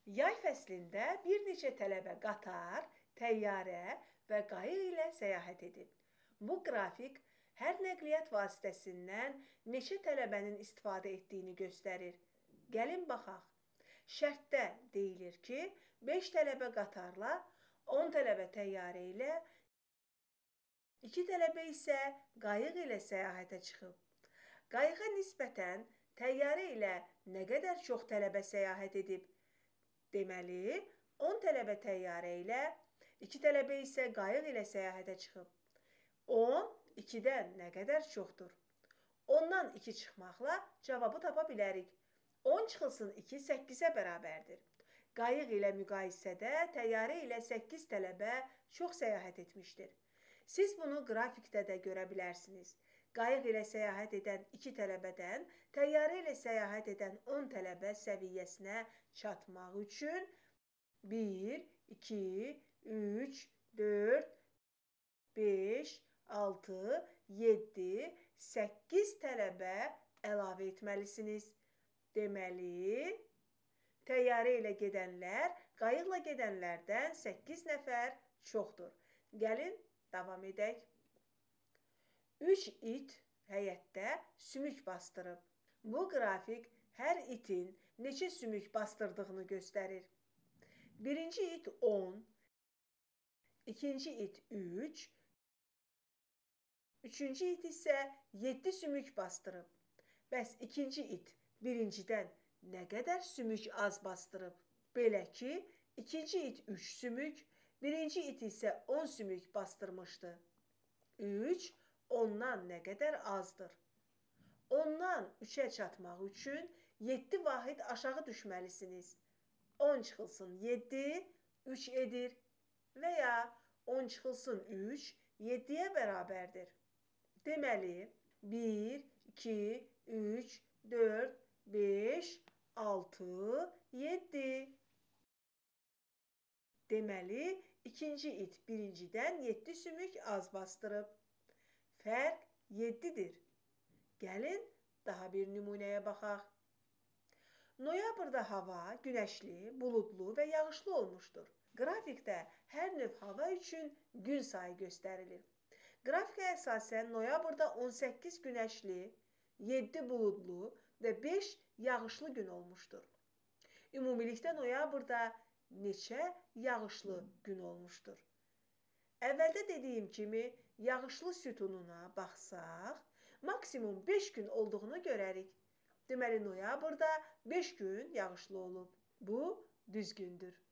Yay fəslində bir neçə tələbə qatar, təyyarə və qayıq ilə səyahət edib. Bu qrafik hər nəqliyyat vasitəsindən neçə tələbənin istifadə etdiyini göstərir. Gəlin baxaq. Şərtdə deyilir ki, 5 tələbə qatarla, 10 tələbə təyyarə ilə, 2 tələbə isə qayıq ilə səyahətə çıxıb. Qayığa nisbətən təyyarə ilə nə qədər çox tələbə səyahət edib? Deməli, 10 tələbə təyyarə ilə, 2 tələbə isə qayıq ilə səyahətə çıxıb. 10 2-dən nə qədər çoxdur? 10-dan 2 çıxmaqla cavabı tapa bilərik. 10 çıxılsın 2 8-ə bərabərdir. Qayıq ilə müqayisədə təyyarə ilə 8 tələbə çox səyahət etmişdir. Siz bunu qrafikdə də görə bilərsiniz. Qayıq ilə səyahət edən 2 tələbədən təyyarə ilə səyahət edən 10 tələbə səviyyəsinə çatmaq üçün 1, 2, 3, 4, 5, 6, 7, 8 tələbə əlavə etməlisiniz. Deməli, təyyarə ilə gedənlər qayıqla gedənlərdən 8 nəfər çoxdur. Gəlin, davam edək. 3 it həyətdə sümük bastırıb. Bu qrafik hər itin neçə sümük bastırdığını göstərir. Birinci it 10, ikinci it 3, üçüncü it isə 7 sümük bastırıb. Bəs ikinci it birincidən nə qədər sümük az bastırıb? Belə ki, ikinci it 3 sümük, birinci it isə 10 sümük bastırmışdı. 3 10-dan nə qədər azdır? 10-dan 3-ə çatmaq üçün 7 vahid aşağı düşməlisiniz. 10 çıxılsın 7, 3 edir və ya 10 çıxılsın 3, 7-yə bərabərdir. Deməli, 1, 2, 3, 4, 5, 6, 7. Deməli, ikinci it birincidən 7 sümük az bastırıb. Fərq 7-dir. Gəlin, daha bir nümunəyə baxaq. Noyabrda hava günəşli, buludlu və yağışlı olmuşdur. Qrafikdə hər növ hava üçün gün sayı göstərilir. Qrafikə əsasən noyabrda 18 günəşli, 7 buludlu və 5 yağışlı gün olmuşdur. Ümumilikdə noyabrda neçə yağışlı gün olmuşdur? Əvvəldə dediyim kimi, yağışlı sütununa baxsaq, maksimum 5 gün olduğunu görərik. Deməli, noyabrda 5 gün yağışlı olub. Bu düzgündür.